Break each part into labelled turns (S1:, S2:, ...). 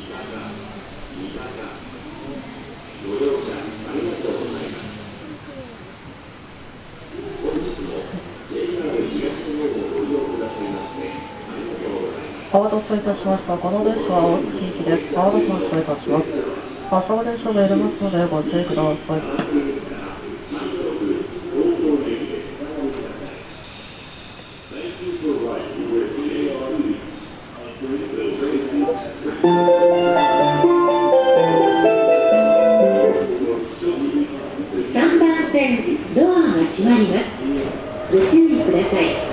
S1: お待たせいたしました。この列車は大月行きです。まもなく発車いたします。発車電車が入れますのでご注意ください。
S2: 3番線ドアが閉まります。ご注意ください。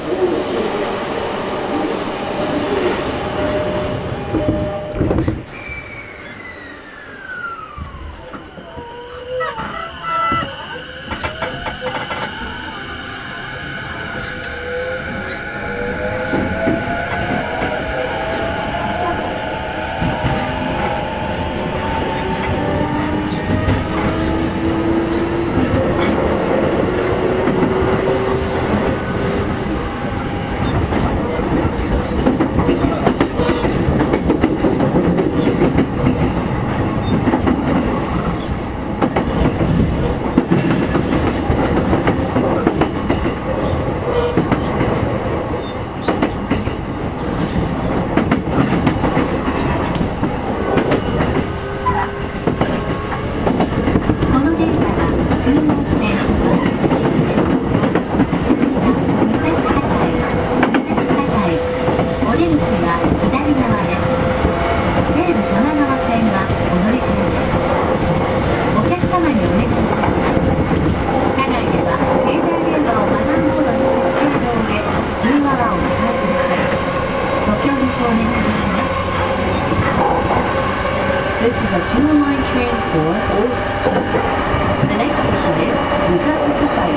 S3: This is a 209 train for Old Street. The next station is Musashi-sakai,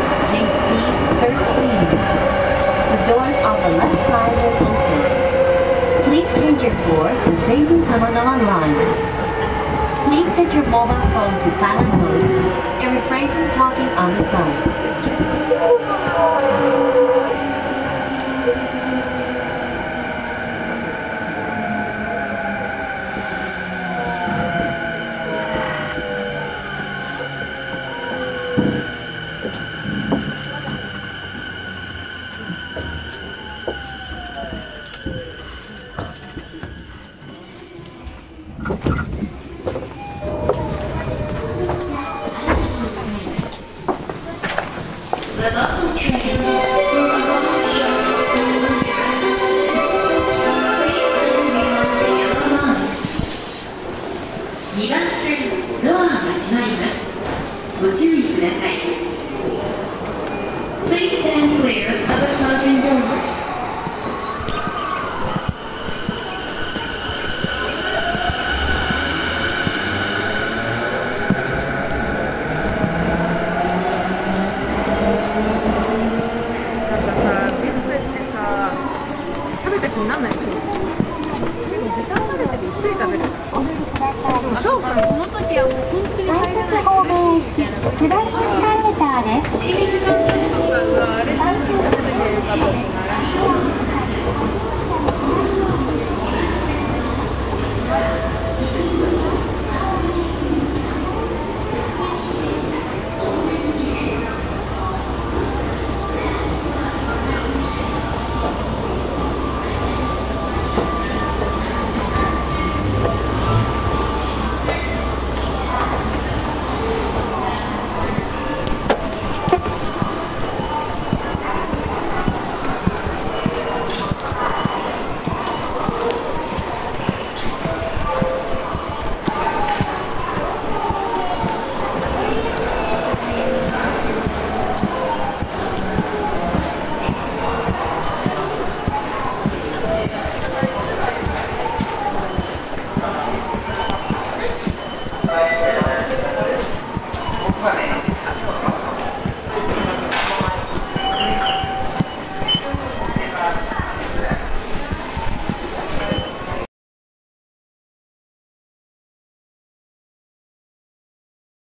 S3: JC13. The doors on the left side will open. Please change your floor to Seibu Tamagawa line. Please set your mobile phone to silent mode and refrain from talking on the phone.
S2: The local train will 2番線ドアが閉まります。ご注意ください。Please stand clear of the closing doors.
S4: なんないでしょ。でも時間かけてゆっくり食べる。でも翔くんその時はもう本当に入れない。苦しいみたいな。